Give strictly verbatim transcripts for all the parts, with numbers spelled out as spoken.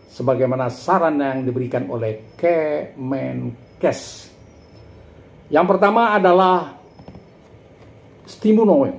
sebagaimana saran yang diberikan oleh Kemenkes. Yang pertama adalah Stimuno.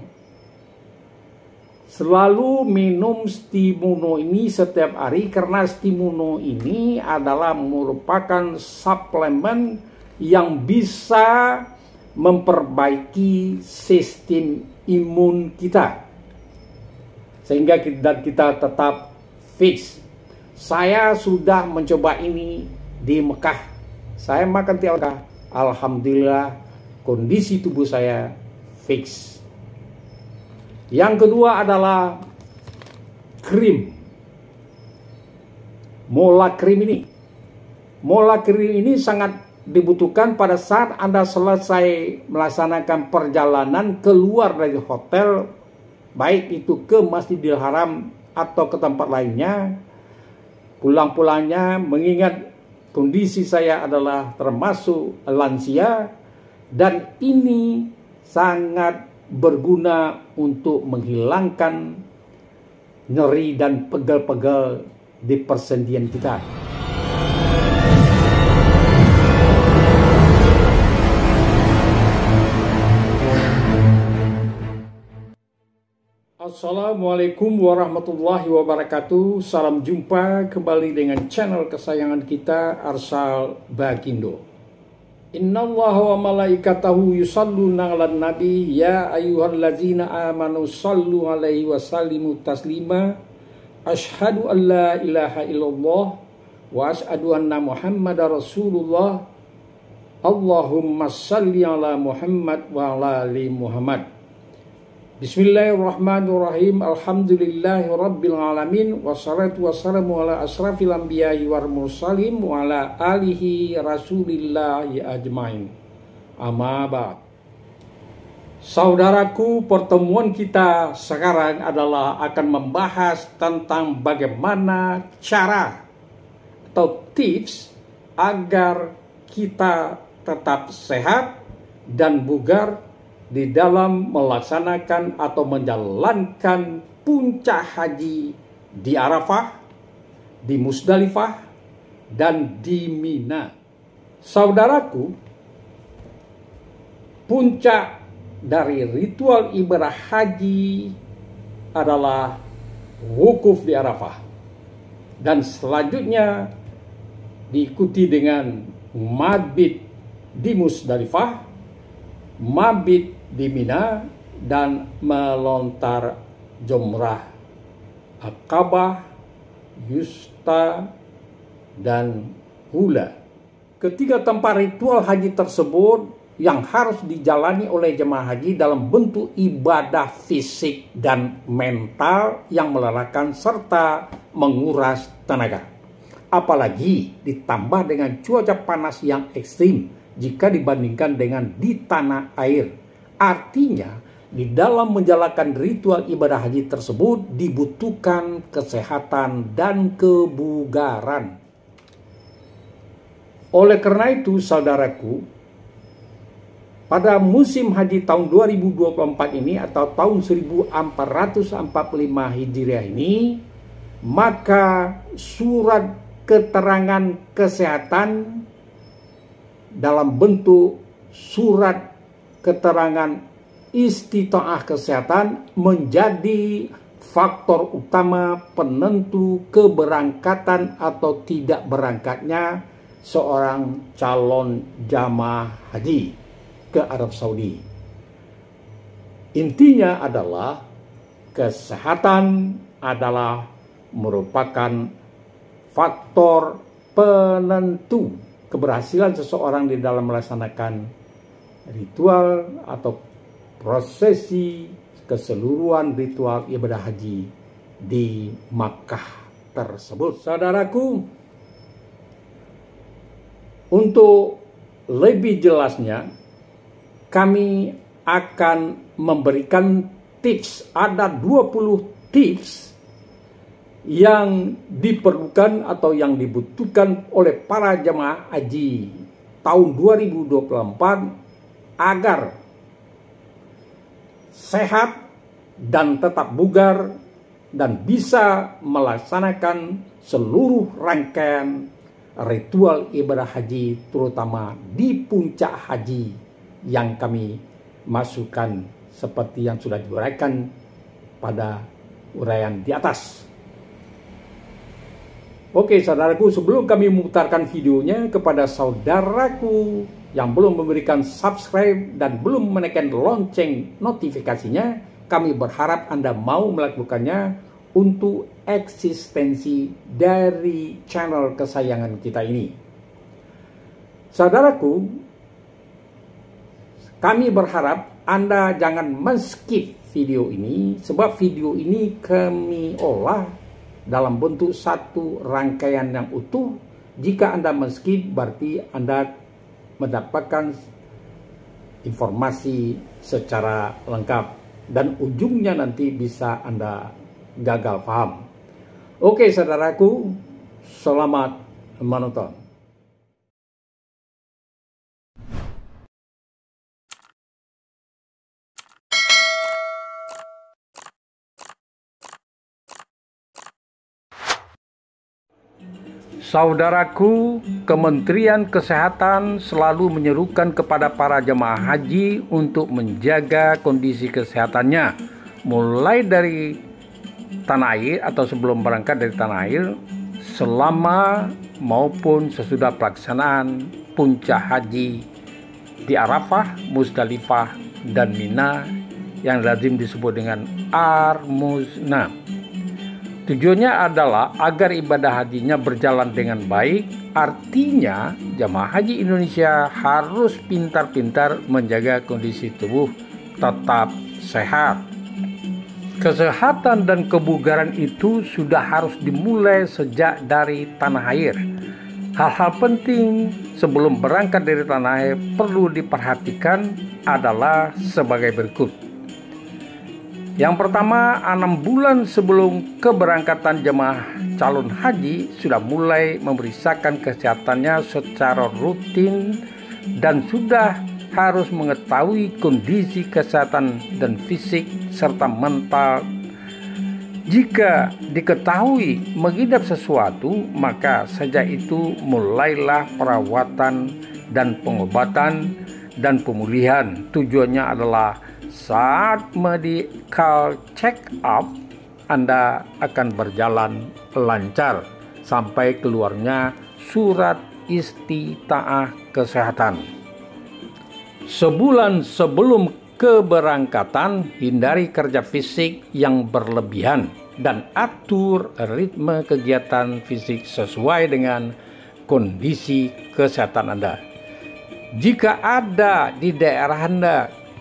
Selalu minum Stimuno ini setiap hari karena Stimuno ini adalah merupakan suplemen yang bisa memperbaiki sistem imun kita sehingga kita, kita tetap fix. Saya sudah mencoba ini di Mekah. Saya makan tiap hari. Alhamdulillah kondisi tubuh saya fix. Yang kedua adalah krim. Mola krim ini. Mola krim ini sangat dibutuhkan pada saat Anda selesai melaksanakan perjalanan keluar dari hotel, baik itu ke Masjidil Haram atau ke tempat lainnya. Pulang-pulangnya mengingat kondisi saya adalah termasuk lansia dan ini sangat berguna untuk menghilangkan nyeri dan pegel-pegel di persendian kita. Assalamualaikum warahmatullahi wabarakatuh. Salam jumpa kembali dengan channel kesayangan kita, Arsal Bagindo. Innallaha wa malaikatahu yusalluna 'alan nabi ya ayyuhallazina amanu sallu 'alaihi wa sallimu taslima. Asyhadu an la ilaha illallah wa asyhadu anna Muhammadar Rasulullah. Allahumma salli ala Muhammad wa ala ali Muhammad. Bismillahirrahmanirrahim. Alhamdulillahi rabbil alamin. Wassalatu wassalamu ala asrafil anbiya'i wal mursalin wa ala alihi rasulillahi ajmain. Amma ba'd. Saudaraku, pertemuan kita sekarang adalah akan membahas tentang bagaimana cara atau tips agar kita tetap sehat dan bugar di dalam melaksanakan atau menjalankan puncak haji di Arafah, di Musdalifah, dan di Mina. Saudaraku, puncak dari ritual ibadah haji adalah wukuf di Arafah. Dan selanjutnya diikuti dengan mabit di Musdalifah, mabit di Mina, dan melontar jumrah Aqabah, Yusta, dan Hula. Ketiga tempat ritual haji tersebut yang harus dijalani oleh jemaah haji dalam bentuk ibadah fisik dan mental yang melelahkan serta menguras tenaga. Apalagi ditambah dengan cuaca panas yang ekstrim jika dibandingkan dengan di tanah air. Artinya, di dalam menjalankan ritual ibadah haji tersebut dibutuhkan kesehatan dan kebugaran. Oleh karena itu, saudaraku, pada musim haji tahun dua ribu dua puluh empat ini atau tahun seribu empat ratus empat puluh lima Hijriah ini, maka surat keterangan kesehatan dalam bentuk surat keterangan istita'ah kesehatan menjadi faktor utama penentu keberangkatan atau tidak berangkatnya seorang calon jamaah haji ke Arab Saudi. Intinya adalah kesehatan adalah merupakan faktor penentu keberhasilan seseorang di dalam melaksanakan ritual atau prosesi keseluruhan ritual ibadah haji di Makkah tersebut. Saudaraku, untuk lebih jelasnya kami akan memberikan tips. Ada dua puluh tips yang diperlukan atau yang dibutuhkan oleh para jemaah haji tahun dua ribu dua puluh empat agar sehat dan tetap bugar dan bisa melaksanakan seluruh rangkaian ritual ibadah haji, terutama di puncak haji yang kami masukkan seperti yang sudah diuraikan pada uraian di atas. Oke saudaraku, sebelum kami memutarkan videonya, kepada saudaraku yang belum memberikan subscribe dan belum menekan lonceng notifikasinya, kami berharap Anda mau melakukannya untuk eksistensi dari channel kesayangan kita ini. Saudaraku, kami berharap Anda jangan men-skip video ini, sebab video ini kami olah dalam bentuk satu rangkaian yang utuh. Jika Anda men-skip, berarti Anda mendapatkan informasi secara lengkap dan ujungnya nanti bisa Anda gagal paham. Oke saudaraku, selamat menonton. Saudaraku, Kementerian Kesehatan selalu menyerukan kepada para jemaah haji untuk menjaga kondisi kesehatannya, mulai dari tanah air atau sebelum berangkat dari tanah air, selama maupun sesudah pelaksanaan puncak haji di Arafah, Musdalifah, dan Mina yang lazim disebut dengan Ar-Muzna. Tujuannya adalah agar ibadah hajinya berjalan dengan baik. Artinya, jemaah haji Indonesia harus pintar-pintar menjaga kondisi tubuh tetap sehat. Kesehatan dan kebugaran itu sudah harus dimulai sejak dari tanah air. Hal-hal penting sebelum berangkat dari tanah air perlu diperhatikan adalah sebagai berikut. Yang pertama, enam bulan sebelum keberangkatan jemaah calon haji sudah mulai memeriksakan kesehatannya secara rutin dan sudah harus mengetahui kondisi kesehatan dan fisik serta mental. Jika diketahui mengidap sesuatu, maka sejak itu mulailah perawatan dan pengobatan dan pemulihan. Tujuannya adalah saat medical check up Anda akan berjalan lancar sampai keluarnya surat istita'ah kesehatan. Sebulan sebelum keberangkatan, hindari kerja fisik yang berlebihan dan atur ritme kegiatan fisik sesuai dengan kondisi kesehatan Anda. Jika ada di daerah Anda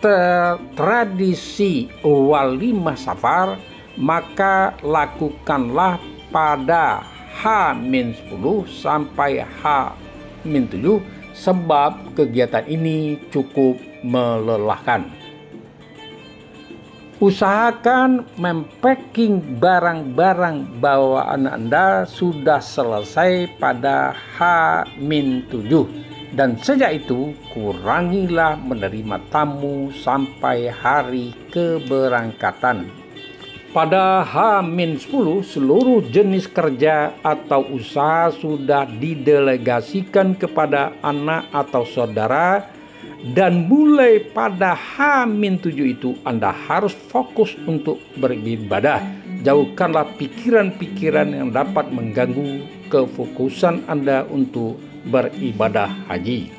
tradisi walimah safar, maka lakukanlah pada H minus sepuluh sampai H minus tujuh, sebab kegiatan ini cukup melelahkan. Usahakan mempacking barang-barang bawaan Anda sudah selesai pada H minus tujuh. Dan sejak itu kurangilah menerima tamu sampai hari keberangkatan. Pada H minus sepuluh seluruh jenis kerja atau usaha sudah didelegasikan kepada anak atau saudara, dan mulai pada H minus tujuh itu Anda harus fokus untuk beribadah. Jauhkanlah pikiran-pikiran yang dapat mengganggu kefokusan Anda untuk beribadah haji.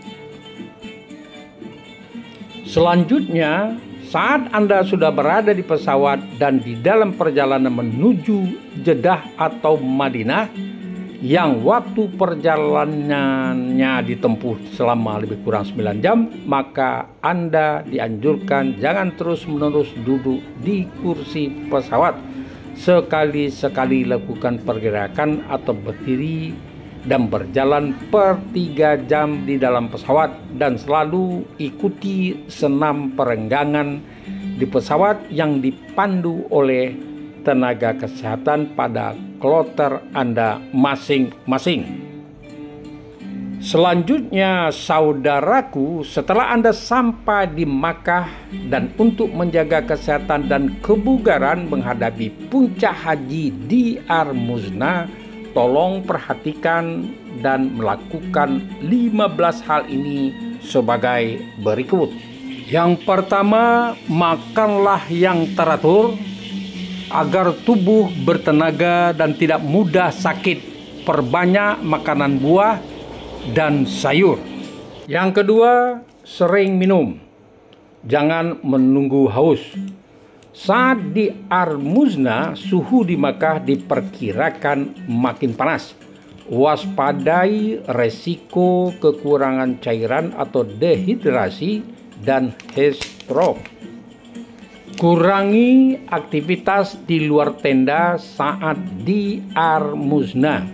Selanjutnya, saat Anda sudah berada di pesawat dan di dalam perjalanan menuju Jeddah atau Madinah, yang waktu perjalanannya ditempuh selama lebih kurang sembilan jam, maka Anda dianjurkan jangan terus-menerus duduk di kursi pesawat. Sekali-sekali lakukan pergerakan atau berdiri dan berjalan per tiga jam di dalam pesawat, dan selalu ikuti senam perenggangan di pesawat yang dipandu oleh tenaga kesehatan pada kloter Anda masing-masing. Selanjutnya, saudaraku, setelah Anda sampai di Makkah dan untuk menjaga kesehatan dan kebugaran menghadapi puncak haji di Ar-Muzna, tolong perhatikan dan melakukan lima belas hal ini sebagai berikut. Yang pertama, makanlah yang teratur agar tubuh bertenaga dan tidak mudah sakit. Perbanyak makanan buah dan sayur. Yang kedua, sering minum. Jangan menunggu haus. Saat di Ar-Muzna, suhu di Makkah diperkirakan makin panas. Waspadai resiko kekurangan cairan atau dehidrasi dan heat stroke. Kurangi aktivitas di luar tenda saat di Ar-Muzna.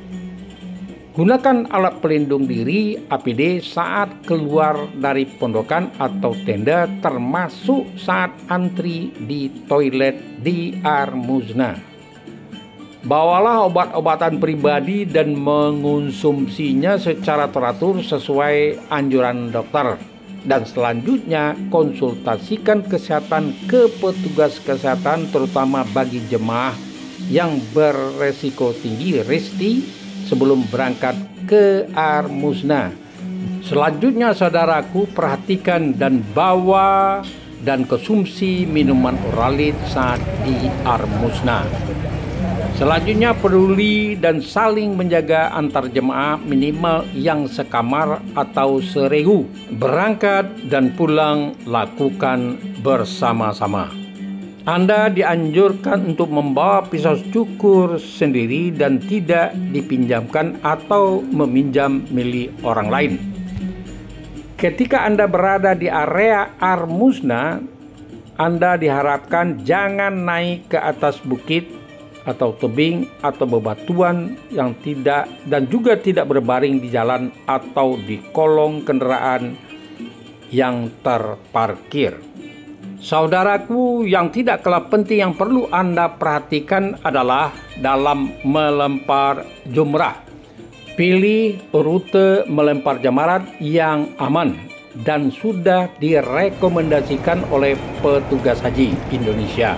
Gunakan alat pelindung diri A P D saat keluar dari pondokan atau tenda, termasuk saat antri di toilet di Ar-Muzna. Bawalah obat-obatan pribadi dan mengonsumsinya secara teratur sesuai anjuran dokter. Dan selanjutnya, konsultasikan kesehatan ke petugas kesehatan, terutama bagi jemaah yang beresiko tinggi (risti) sebelum berangkat ke Ar-Muzna. Selanjutnya, saudaraku, perhatikan dan bawa dan konsumsi minuman oralit saat di Ar-Muzna. Selanjutnya, peduli dan saling menjaga antar jemaah, minimal yang sekamar atau seregu. Berangkat dan pulang lakukan bersama-sama. Anda dianjurkan untuk membawa pisau cukur sendiri dan tidak dipinjamkan atau meminjam milik orang lain. Ketika Anda berada di area Ar-Muzna, Anda diharapkan jangan naik ke atas bukit atau tebing atau bebatuan yang tidak dan juga tidak berbaring di jalan atau di kolong kendaraan yang terparkir. Saudaraku, yang tidak kalah penting yang perlu Anda perhatikan adalah dalam melempar jumrah. Pilih rute melempar jamarat yang aman dan sudah direkomendasikan oleh petugas haji Indonesia,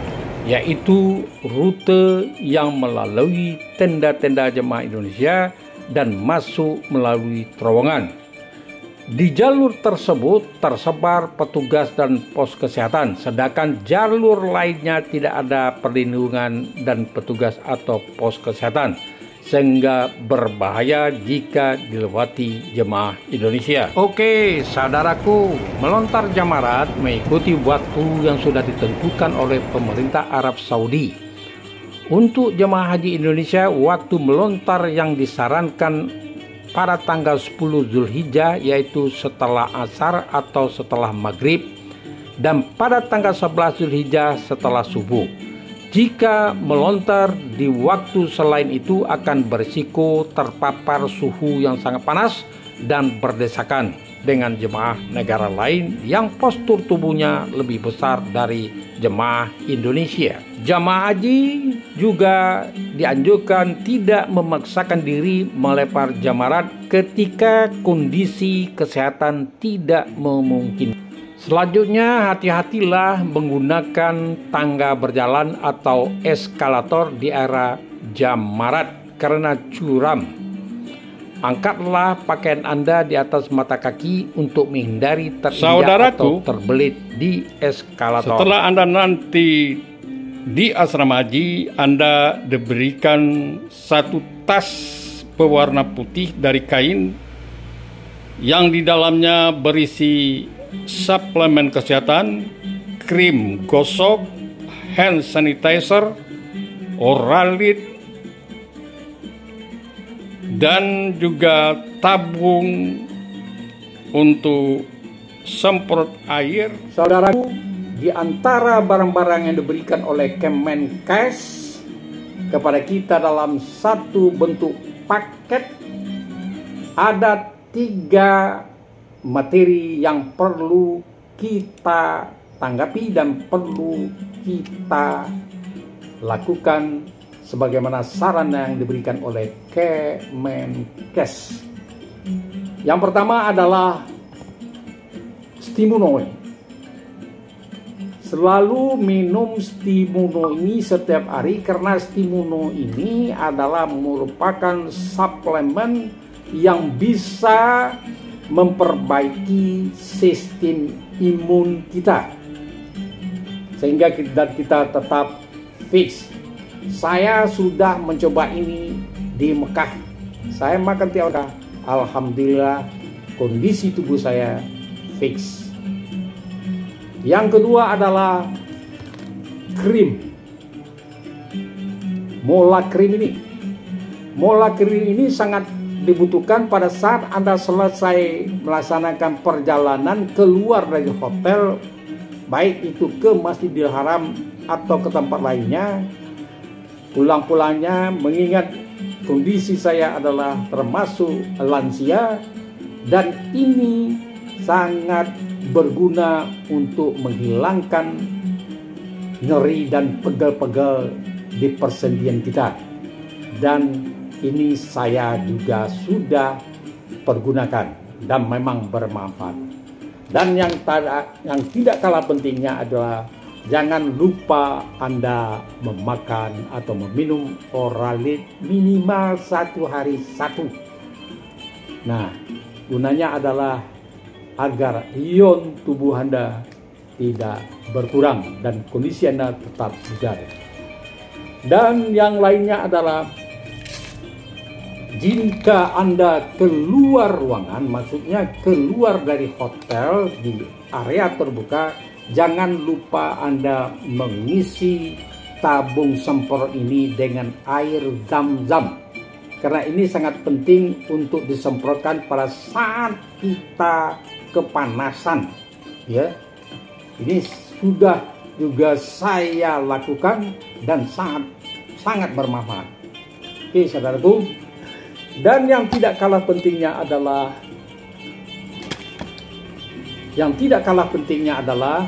yaitu rute yang melalui tenda-tenda jemaah Indonesia dan masuk melalui terowongan. Di jalur tersebut tersebar petugas dan pos kesehatan, sedangkan jalur lainnya tidak ada perlindungan dan petugas atau pos kesehatan, sehingga berbahaya jika dilewati jemaah Indonesia. Oke, saudaraku, melontar jamarat mengikuti waktu yang sudah ditentukan oleh pemerintah Arab Saudi. Untuk jemaah haji Indonesia, waktu melontar yang disarankan pada tanggal sepuluh Zulhijjah, yaitu setelah asar atau setelah maghrib, dan pada tanggal sebelas Zulhijjah setelah subuh. Jika melontar di waktu selain itu akan berisiko terpapar suhu yang sangat panas dan berdesakan dengan jemaah negara lain yang postur tubuhnya lebih besar dari jemaah Indonesia. Jemaah haji juga dianjurkan tidak memaksakan diri melempar jamarat ketika kondisi kesehatan tidak memungkinkan. Selanjutnya, hati-hatilah menggunakan tangga berjalan atau eskalator di area jamarat karena curam. Angkatlah pakaian Anda di atas mata kaki untuk menghindari terinjak atau terbelit di eskalator. Setelah Anda nanti di asrama haji, Anda diberikan satu tas berwarna putih dari kain yang di dalamnya berisi suplemen kesehatan, krim gosok, hand sanitizer, oralit, dan juga tabung untuk semprot air. Saudaraku, di antara barang-barang yang diberikan oleh Kemenkes kepada kita dalam satu bentuk paket, ada tiga materi yang perlu kita tanggapi dan perlu kita lakukan sebagaimana saran yang diberikan oleh Kemenkes. Yang pertama adalah Stimunoid selalu minum Stimuno ini setiap hari karena Stimuno ini adalah merupakan suplemen yang bisa memperbaiki sistem imun kita sehingga kita, kita tetap fix. Saya sudah mencoba ini di Mekah. Saya makan tiap hari. Alhamdulillah kondisi tubuh saya fix. Yang kedua adalah krim. Mola krim ini. Mola krim ini sangat dibutuhkan pada saat Anda selesai melaksanakan perjalanan keluar dari hotel, baik itu ke Masjidil Haram atau ke tempat lainnya. Pulang-pulangnya mengingat kondisi saya adalah termasuk lansia dan ini sangat berguna untuk menghilangkan nyeri dan pegal-pegal di persendian kita, dan ini saya juga sudah pergunakan dan memang bermanfaat. Dan yang, tada, yang tidak kalah pentingnya adalah jangan lupa Anda memakan atau meminum Oralit minimal satu hari satu. Nah, gunanya adalah agar ion tubuh Anda tidak berkurang dan kondisi Anda tetap bugar. Dan yang lainnya adalah jika Anda keluar ruangan, maksudnya keluar dari hotel di area terbuka, jangan lupa Anda mengisi tabung semprot ini dengan air zam-zam. Karena ini sangat penting untuk disemprotkan pada saat kita kepanasan, ya. Ini sudah juga saya lakukan dan sangat sangat bermanfaat. Oke, saudaraku. Dan yang tidak kalah pentingnya adalah yang tidak kalah pentingnya adalah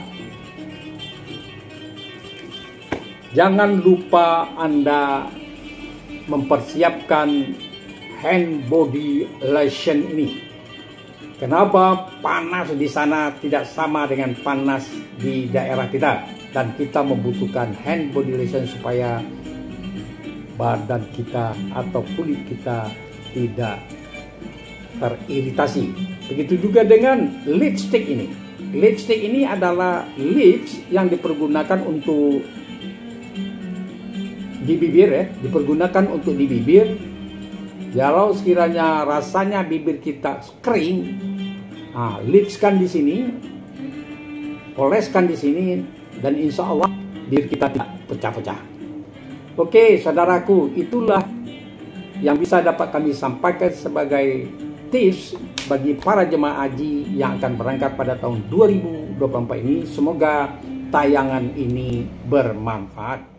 jangan lupa Anda mempersiapkan hand body lotion ini. Kenapa? Panas di sana tidak sama dengan panas di daerah kita, dan kita membutuhkan hand body lotion supaya badan kita atau kulit kita tidak teriritasi. Begitu juga dengan lipstick ini. Lipstick ini adalah lips yang dipergunakan untuk di bibir, ya, dipergunakan untuk di bibir. Kalau sekiranya rasanya bibir kita kering, nah, lipskan di sini, oleskan di sini, dan insya Allah bibir kita tidak pecah-pecah. Oke, saudaraku, itulah yang bisa dapat kami sampaikan sebagai tips bagi para jemaah haji yang akan berangkat pada tahun dua ribu dua puluh empat ini. Semoga tayangan ini bermanfaat.